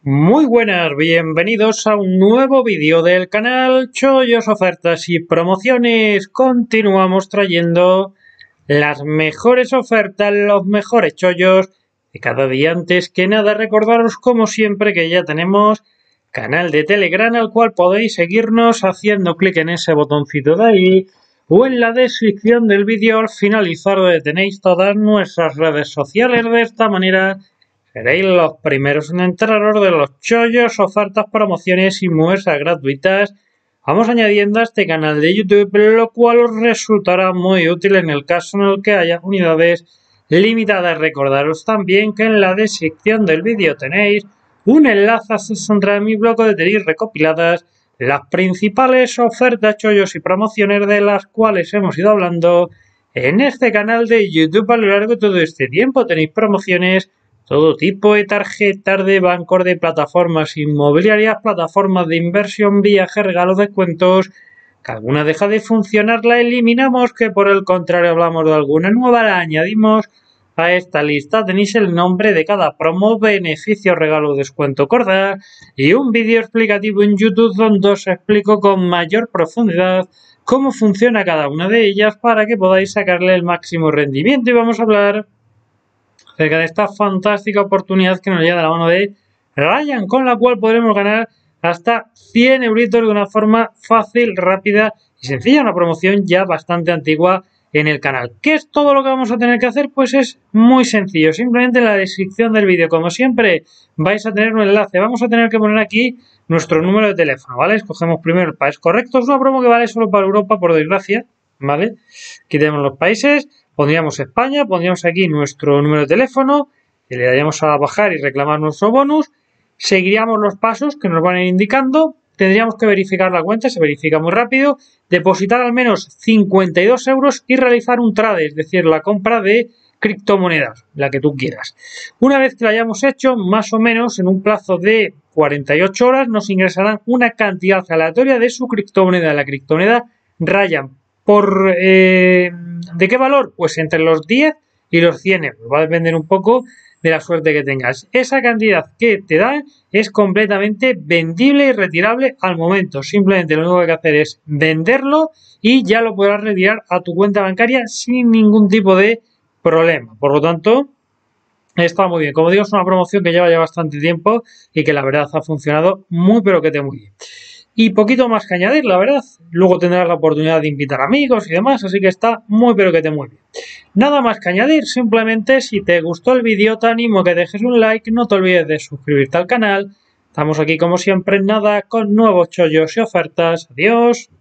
Muy buenas, bienvenidos a un nuevo vídeo del canal Chollos, Ofertas y Promociones. Continuamos trayendo las mejores ofertas, los mejores chollos de cada día. Antes que nada, recordaros como siempre que ya tenemos canal de Telegram al cual podéis seguirnos haciendo clic en ese botoncito de ahí o en la descripción del vídeo al finalizar donde tenéis todas nuestras redes sociales. De esta manera seréis los primeros en enteraros de los chollos, ofertas, promociones y muestras gratuitas. Vamos añadiendo a este canal de YouTube, lo cual os resultará muy útil en el caso en el que haya unidades limitadas. Recordaros también que en la descripción del vídeo tenéis un enlace a mi blog donde tenéis recopiladas las principales ofertas, chollos y promociones de las cuales hemos ido hablando en este canal de YouTube a lo largo de todo este tiempo. Tenéis promociones todo tipo de tarjetas de bancos, de plataformas inmobiliarias, plataformas de inversión, viajes, regalos, descuentos. Que alguna deja de funcionar, la eliminamos, que por el contrario hablamos de alguna nueva, la añadimos a esta lista. Tenéis el nombre de cada promo, beneficio, regalo, descuento, corda y un vídeo explicativo en YouTube donde os explico con mayor profundidad cómo funciona cada una de ellas para que podáis sacarle el máximo rendimiento. Y vamos a hablar acerca de esta fantástica oportunidad que nos llega de la mano de Ryan, con la cual podremos ganar hasta 100 euritos de una forma fácil, rápida y sencilla. Una promoción ya bastante antigua en el canal. ¿Qué es todo lo que vamos a tener que hacer? Pues es muy sencillo. Simplemente en la descripción del vídeo, como siempre, vais a tener un enlace. Vamos a tener que poner aquí nuestro número de teléfono, ¿vale? Escogemos primero el país correcto. Es una promo que vale solo para Europa, por desgracia, ¿vale? Aquí tenemos los países. Pondríamos España, pondríamos aquí nuestro número de teléfono, y le daríamos a bajar y reclamar nuestro bonus. Seguiríamos los pasos que nos van a ir indicando. Tendríamos que verificar la cuenta, se verifica muy rápido. Depositar al menos 52 euros y realizar un trade, es decir, la compra de criptomonedas, la que tú quieras. Una vez que lo hayamos hecho, más o menos en un plazo de 48 horas, nos ingresarán una cantidad aleatoria de su criptomoneda, la criptomoneda Ryan. ¿De qué valor? Pues entre los 10 y los 100 euros. Va a depender un poco de la suerte que tengas. Esa cantidad que te dan es completamente vendible y retirable al momento. Simplemente lo único que hay que hacer es venderlo y ya lo podrás retirar a tu cuenta bancaria sin ningún tipo de problema. Por lo tanto, está muy bien. Como digo, es una promoción que lleva ya bastante tiempo y que la verdad ha funcionado muy pero que te muy bien. Y poquito más que añadir, la verdad. Luego tendrás la oportunidad de invitar amigos y demás, así que está muy pero que te muy bien. Nada más que añadir, simplemente si te gustó el vídeo te animo a que dejes un like, no te olvides de suscribirte al canal. Estamos aquí como siempre en nada con nuevos chollos y ofertas. Adiós.